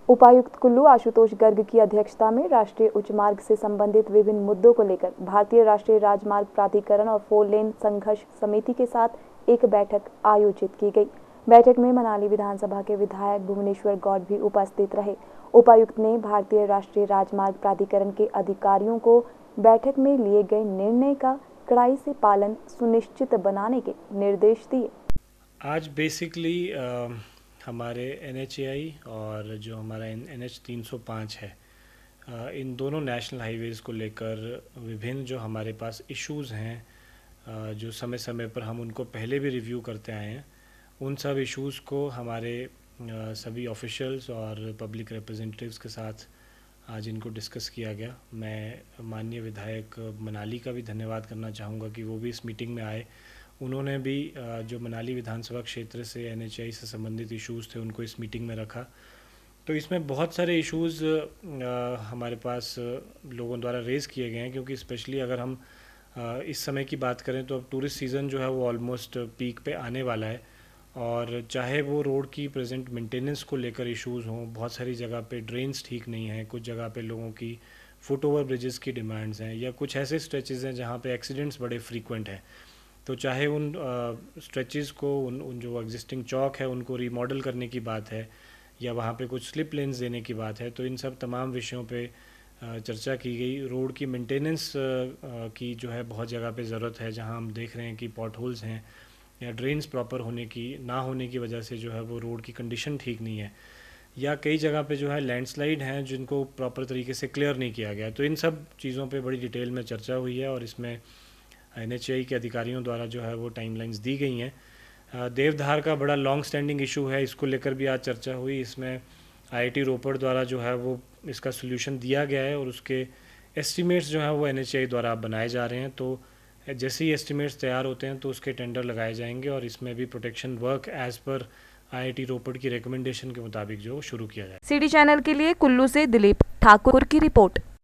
उपायुक्त कुल्लू आशुतोष गर्ग की अध्यक्षता में राष्ट्रीय उच्च मार्ग से संबंधित विभिन्न मुद्दों को लेकर भारतीय राष्ट्रीय राजमार्ग प्राधिकरण और 4 लेन संघर्ष समिति के साथ एक बैठक आयोजित की गई। बैठक में मनाली विधानसभा के विधायक भुवनेश्वर गौड़ भी उपस्थित रहे। उपायुक्त ने भारतीय राष्ट्रीय राजमार्ग प्राधिकरण के अधिकारियों को बैठक में लिए गए निर्णय का कड़ाई से पालन सुनिश्चित बनाने के निर्देश दिए। आज बेसिकली हमारे NHAI और जो हमारा NH 305 है, इन दोनों नेशनल हाईवेज़ को लेकर विभिन्न जो हमारे पास इश्यूज़ हैं, जो समय समय पर हम उनको पहले भी रिव्यू करते आए हैं, उन सब इश्यूज़ को हमारे सभी ऑफिशियल्स और पब्लिक रिप्रेजेंटेटिव्स के साथ आज इनको डिस्कस किया गया। मैं माननीय विधायक मनाली का भी धन्यवाद करना चाहूँगा कि वो भी इस मीटिंग में आए। उन्होंने भी जो मनाली विधानसभा क्षेत्र से NHAI से संबंधित इश्यूज़ थे उनको इस मीटिंग में रखा। तो इसमें बहुत सारे इश्यूज़ हमारे पास लोगों द्वारा रेज़ किए गए हैं, क्योंकि स्पेशली अगर हम इस समय की बात करें तो अब टूरिस्ट सीज़न जो है वो ऑलमोस्ट पीक पे आने वाला है, और चाहे वो रोड की प्रेजेंट मेंटेनेंस को लेकर इश्यूज़ हों, बहुत सारी जगह पे ड्रेन्स ठीक नहीं हैं, कुछ जगह पे लोगों की फुट ओवर ब्रिजेस की डिमांड्स हैं, या कुछ ऐसे स्ट्रेचेज़ हैं जहाँ पे एक्सीडेंट्स बड़े फ्रीक्वेंट हैं। तो चाहे उन स्ट्रेचेज़ को उन जो एग्जिस्टिंग चौक है उनको रीमॉडल करने की बात है, या वहाँ पे कुछ स्लिप लेन्स देने की बात है, तो इन सब तमाम विषयों पे चर्चा की गई। रोड की मेंटेनेंस की जो है बहुत जगह पे ज़रूरत है, जहाँ हम देख रहे हैं कि पॉट होल्स हैं या ड्रेन्स प्रॉपर ना होने की वजह से जो है वो रोड की कंडीशन ठीक नहीं है, या कई जगह पे जो है लैंडस्लाइड हैं जिनको प्रॉपर तरीके से क्लियर नहीं किया गया। तो इन सब चीज़ों पे बड़ी डिटेल में चर्चा हुई है, और इसमें NHAI के अधिकारियों द्वारा जो है वो टाइमलाइंस दी गई हैं। देवधार का बड़ा लॉन्ग स्टैंडिंग इशू है, इसको लेकर भी आज चर्चा हुई। इसमें IIT रोपड़ द्वारा जो है वो इसका सोल्यूशन दिया गया है, और उसके एस्टिमेट्स जो है वो NHAI द्वारा बनाए जा रहे हैं। तो जैसे ही एस्टिमेट्स तैयार होते हैं तो उसके टेंडर लगाए जाएंगे, और इसमें भी protection work as per IIT Ropar की रिकमेंडेशन के मुताबिक जो शुरू किया जाए। CD चैनल के लिए कुल्लू से दिलीप ठाकुर की रिपोर्ट।